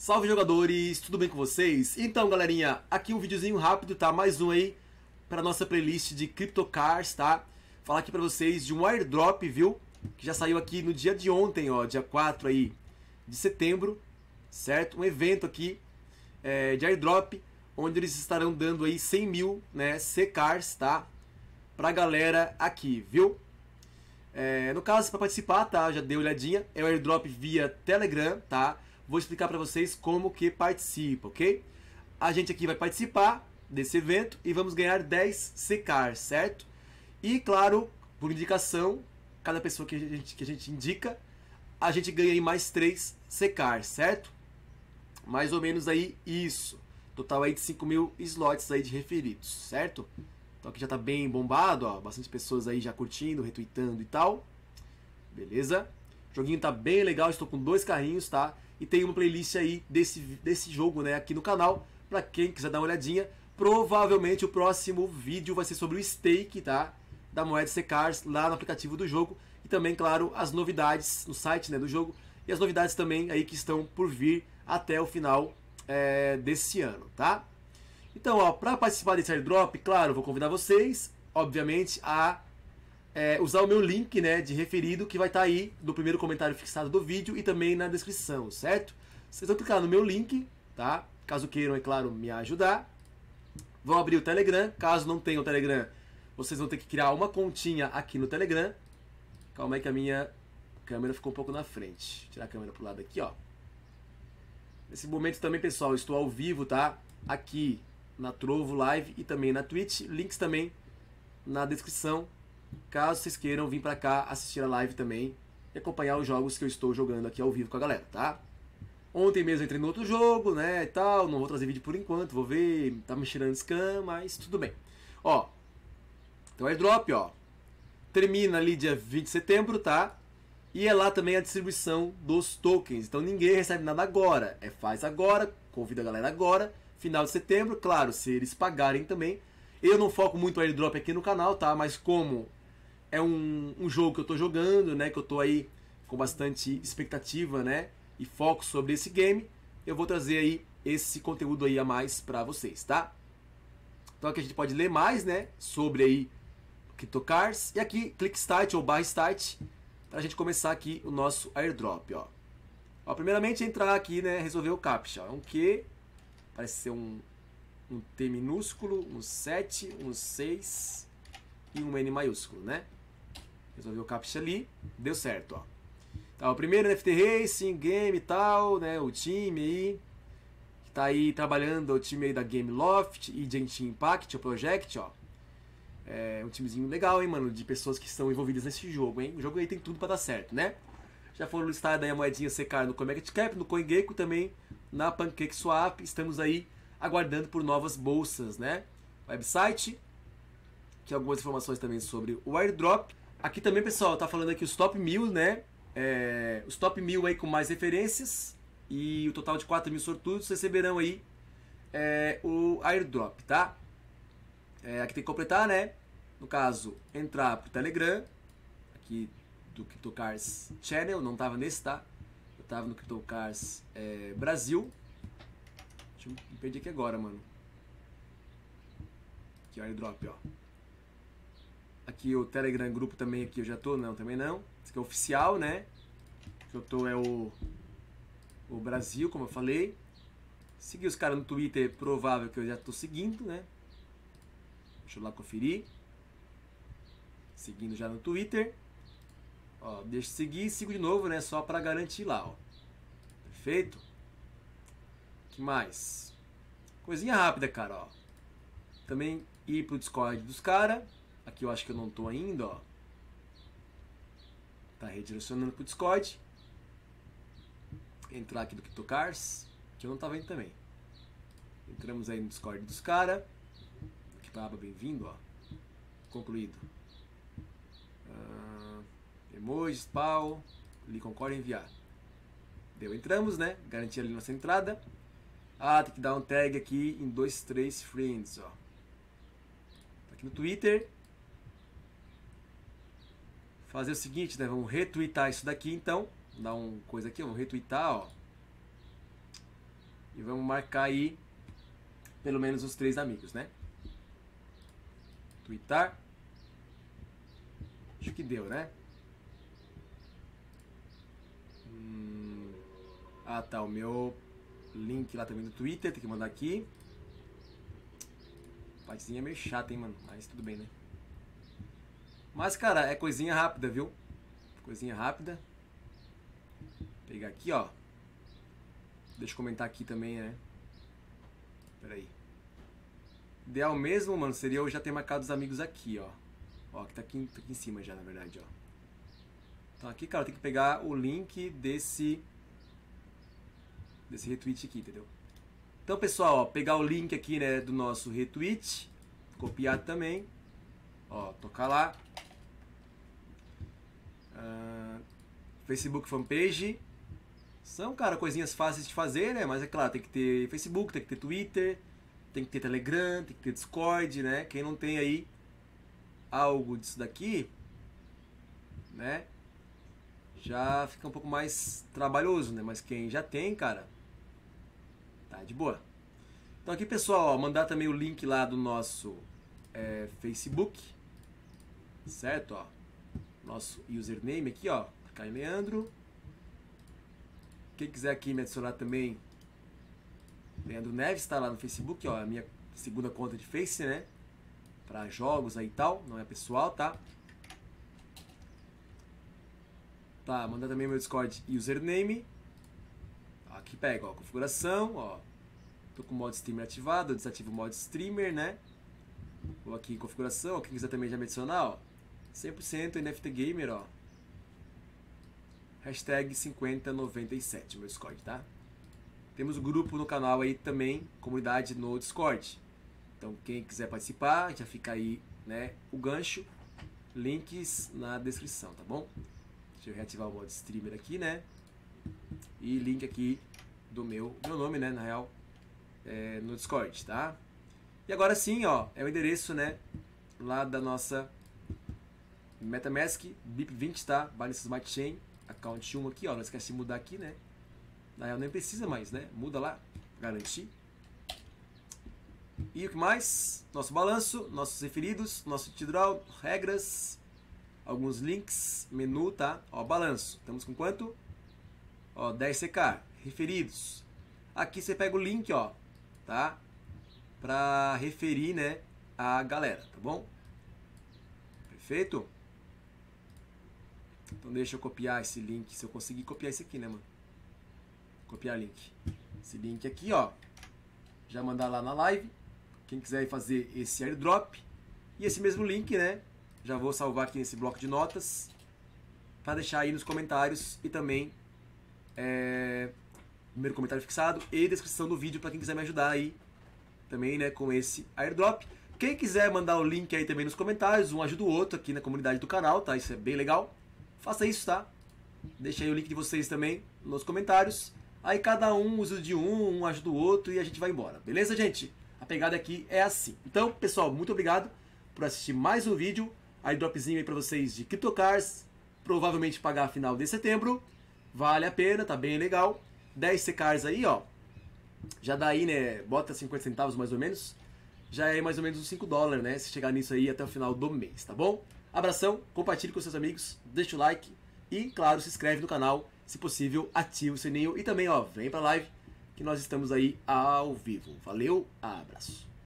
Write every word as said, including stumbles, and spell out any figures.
Salve jogadores, tudo bem com vocês? Então galerinha, aqui um videozinho rápido, tá? Mais um aí para nossa playlist de CryptoCars, tá? Falar aqui para vocês de um airdrop, viu? Que já saiu aqui no dia de ontem, ó, dia quatro aí de setembro, certo? Um evento aqui é, de airdrop, onde eles estarão dando aí cem mil, né, C-Cars, tá? Pra galera aqui, viu? É, no caso, para participar, tá? Já dei uma olhadinha, é o airdrop via Telegram, tá? Vou explicar para vocês como que participa, ok? A gente aqui vai participar desse evento e vamos ganhar dez C-Cars, certo? E claro, por indicação, cada pessoa que a gente, que a gente indica, a gente ganha aí mais três C-Cars, certo? Mais ou menos aí isso. Total aí de cinco mil slots aí de referidos, certo? Então aqui já tá bem bombado, ó, bastante pessoas aí já curtindo, retweetando e tal. Beleza? O joguinho tá bem legal, estou com dois carrinhos, tá? E tem uma playlist aí desse, desse jogo, né, aqui no canal, pra quem quiser dar uma olhadinha. Provavelmente o próximo vídeo vai ser sobre o stake, tá? Da moeda C-Cars lá no aplicativo do jogo. E também, claro, as novidades no site, né, do jogo. E as novidades também aí que estão por vir até o final é, desse ano, tá? Então, ó, para participar desse airdrop, claro, vou convidar vocês, obviamente, a é, usar o meu link, né, de referido, que vai estar tá aí no primeiro comentário fixado do vídeo e também na descrição, certo? Vocês vão clicar no meu link, tá? Caso queiram, é claro, me ajudar. Vão abrir o Telegram. Caso não tenham o Telegram, vocês vão ter que criar uma continha aqui no Telegram. Calma aí que a minha câmera ficou um pouco na frente. Vou tirar a câmera pro lado aqui, ó. Nesse momento também, pessoal, eu estou ao vivo, tá? Aqui na Trovo Live e também na Twitch. Links também na descrição, caso vocês queiram vir pra cá assistir a live também e acompanhar os jogos que eu estou jogando aqui ao vivo com a galera, tá? Ontem mesmo eu entrei no outro jogo, né, e tal, não vou trazer vídeo por enquanto, vou ver, tá me tirando scam, mas tudo bem. Ó, então airdrop, ó, termina ali dia vinte de setembro, tá? E é lá também a distribuição dos tokens, então ninguém recebe nada agora, é faz agora, convida a galera agora, final de setembro, claro, se eles pagarem também. Eu não foco muito airdrop aqui no canal, tá? Mas como é um, um jogo que eu tô jogando, né? Que eu tô aí com bastante expectativa, né? E foco sobre esse game, eu vou trazer aí esse conteúdo aí a mais pra vocês, tá? Então aqui a gente pode ler mais, né? Sobre aí CryptoCars. E aqui, click Start ou barra Start, pra gente começar aqui o nosso airdrop, ó. Ó, primeiramente entrar aqui, né? Resolver o CAPTCHA. É um Q, parece ser um... um T minúsculo, um sete, um seis e um N maiúsculo, né? Resolveu o CAPTCHA ali, deu certo, ó. Tá, o primeiro N F T Racing, game e tal, né? O time aí, que tá aí trabalhando, o time aí da Gameloft e Genshin Impact, o Project, ó. É um timezinho legal, hein, mano, de pessoas que estão envolvidas nesse jogo, hein? O jogo aí tem tudo pra dar certo, né? Já foram listadas aí a moedinha C-Car no CoinMarketCap, no CoinGecko também, na PancakeSwap, estamos aí aguardando por novas bolsas, né? Website, que algumas informações também sobre o airdrop. Aqui também, pessoal, tá falando aqui os top mil, né? É, os top mil aí com mais referências e o total de quatro mil sortudos receberão aí é, o airdrop, tá? É, aqui tem que completar, né? No caso, entrar pro Telegram, aqui do CryptoCars Channel, não tava nesse, tá? Eu tava no CryptoCars é, Brasil. Deixa eu me perder aqui agora, mano. Aqui o airdrop, ó. Aqui o Telegram grupo também, aqui eu já tô, não, também não. Esse aqui é oficial, né? Que eu tô é o, o Brasil, como eu falei. Seguir os caras no Twitter, provável que eu já tô seguindo, né? Deixa eu lá conferir. Seguindo já no Twitter. Ó, deixa eu seguir e sigo de novo, né? Só pra garantir lá, ó. Perfeito? Que mais? Coisinha rápida, cara, ó. Também ir pro Discord dos caras. Aqui eu acho que eu não tô ainda, ó. Tá redirecionando pro Discord. Entrar aqui do CryptoCars, que eu não tava indo também. Entramos aí no Discord dos caras. Aqui pra aba bem-vindo, ó. Concluído. Uh, emojis, pau. Li concorda em enviar. Deu, entramos, né? Garantir ali nossa entrada. Ah, tem que dar um tag aqui em dois, três friends, ó. Tá aqui no Twitter. Fazer o seguinte, né? Vamos retweetar isso daqui, então. Dar uma coisa aqui, vamos retweetar, ó. E vamos marcar aí pelo menos os três amigos, né? Twittar. Acho que deu, né? Hum... Ah, tá. O meu link lá também do Twitter. Tem que mandar aqui. A partezinha é meio chata, hein, mano? Mas tudo bem, né? Mas, cara, é coisinha rápida, viu? Coisinha rápida. Vou pegar aqui, ó. Deixa eu comentar aqui também, né? Pera aí. Ideal mesmo, mano, seria eu já ter marcado os amigos aqui, ó. Ó, que tá aqui, tá aqui em cima já, na verdade, ó. Então aqui, cara, tem que pegar o link desse... Desse retweet aqui, entendeu? Então, pessoal, ó, pegar o link aqui, né, do nosso retweet. Copiar também. Ó, tocar lá. Uh, Facebook fanpage. São, cara, coisinhas fáceis de fazer, né? Mas é claro, tem que ter Facebook, tem que ter Twitter, tem que ter Telegram, tem que ter Discord, né? Quem não tem aí algo disso daqui, né? Já fica um pouco mais trabalhoso, né? Mas quem já tem, cara, tá de boa. Então aqui, pessoal, ó, mandar também o link lá do nosso é, Facebook, certo? Ó, nosso username aqui, ó, Caio Leandro. Quem quiser aqui me adicionar também, Leandro Neves, tá lá no Facebook, ó, a minha segunda conta de Face, né? Pra jogos aí e tal, não é pessoal, tá? Tá, mandar também meu Discord username. Aqui pega, ó, configuração, ó. Tô com o modo streamer ativado, eu desativo o modo streamer, né? Vou aqui em configuração, ó, quem quiser também já me adicionar, ó. cem por cento N F T Gamer, ó. Hashtag cinquenta noventa e sete, meu Discord, tá? Temos o grupo no canal aí também, comunidade no Discord. Então quem quiser participar, já fica aí, né, o gancho. Links na descrição, tá bom? Deixa eu reativar o modo streamer aqui, né? E link aqui do meu, meu nome, né, na real, é, no Discord, tá? E agora sim, ó, é o endereço, né, lá da nossa MetaMask, B I P vinte, tá? Binance Smart Chain, account um aqui, ó, não esquece de mudar aqui, né? Na real nem precisa mais, né? Muda lá, garantir. E o que mais? Nosso balanço, nossos referidos, nosso titular, regras, alguns links, menu, tá? Ó, balanço. Estamos com quanto? Ó, dez C K. Referidos. Aqui você pega o link, ó, tá? Pra referir, né, a galera, tá bom? Perfeito? Então deixa eu copiar esse link, se eu conseguir copiar esse aqui, né, mano? Copiar link. Esse link aqui, ó, já mandar lá na live. Quem quiser fazer esse airdrop. E esse mesmo link, né, já vou salvar aqui nesse bloco de notas para deixar aí nos comentários e também é, primeiro comentário fixado e descrição do vídeo para quem quiser me ajudar aí também, né, com esse airdrop. Quem quiser mandar o link aí também nos comentários, um ajuda o outro aqui na comunidade do canal, tá? Isso é bem legal. Faça isso, tá? Deixa aí o link de vocês também nos comentários. Aí cada um usa de um, um ajuda o outro e a gente vai embora. Beleza, gente? A pegada aqui é assim. Então, pessoal, muito obrigado por assistir mais um vídeo. Airdropzinho aí pra vocês de CryptoCars. Provavelmente pagar final de setembro. Vale a pena, tá bem legal. dez C Ks aí, ó. Já dá aí, né? Bota cinquenta centavos mais ou menos. Já é mais ou menos uns cinco dólares, né? Se chegar nisso aí até o final do mês, tá bom? Abração, compartilhe com seus amigos, deixa o like e, claro, se inscreve no canal. Se possível, ativa o sininho e também, ó, vem pra live que nós estamos aí ao vivo. Valeu, abraço.